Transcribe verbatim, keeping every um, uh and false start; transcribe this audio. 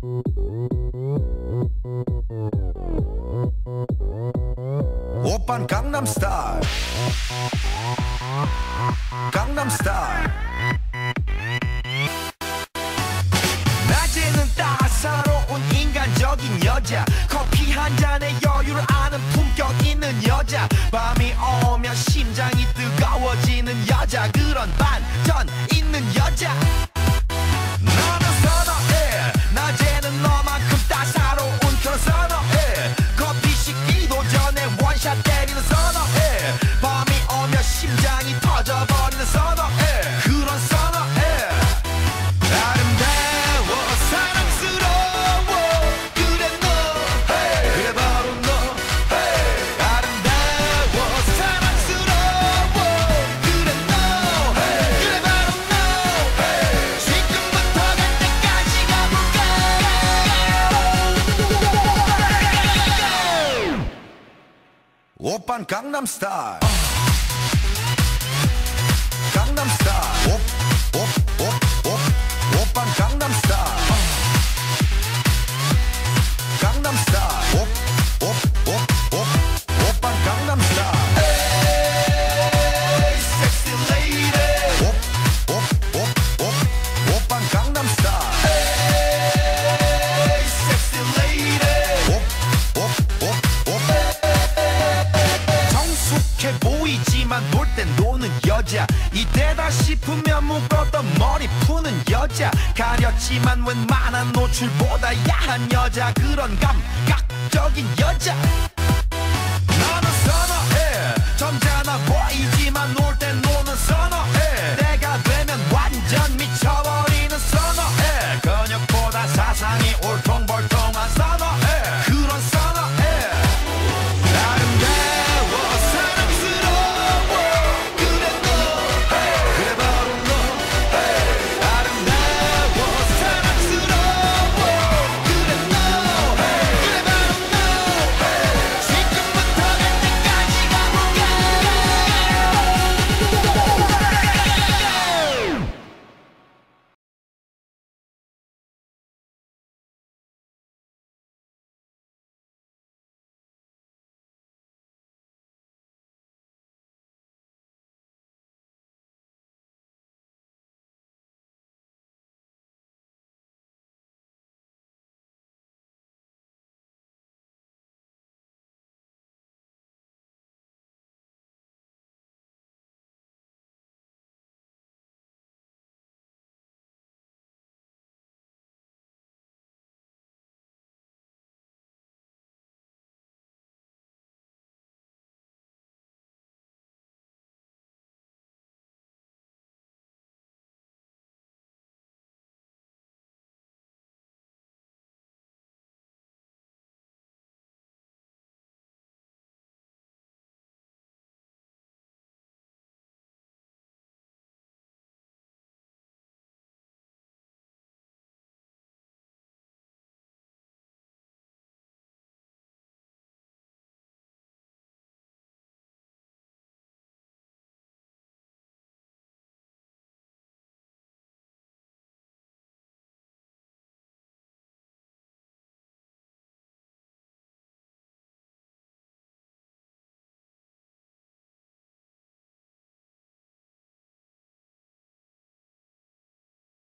오빤 강남스타일 강남스타일 낮에는 따사로운 인간적인 여자 커피 한 잔에 여유를 아는 품격 있는 여자 밤이 오면 심장이 뜨거워지는 여자 그런 반전 있는 여자 나는 선호해 낮에는 너만큼 따사로운 그런 선호해 커피 식기도 전에 원샷 때리는 선호해 밤이 오면 심장이 터져버리는 선호해 그런 선호해 아름다워 사랑스러워 그래 너 hey. 그래 바로 너 hey. 아름다워 사랑스러워 그래 너 hey. 그래 바로 너 hey. 지금부터 갈 때까지 가볼까 오빤 강남스타일 강남스타일 옵옵옵옵 오빤 강남스타일 강남스타일 옵옵옵옵 오빤 강남스타일 에이 섹시 레이디 옵옵옵옵 오빤 강남스타일 에이 섹시 레이디 옵옵옵옵 성숙해 보이지만 놀 땐 노는 여자 이때다 싶으면 묶었던 머리 푸는 여자 가렸지만 웬만한 노출보다 야한 여자 그런 감각적인 여자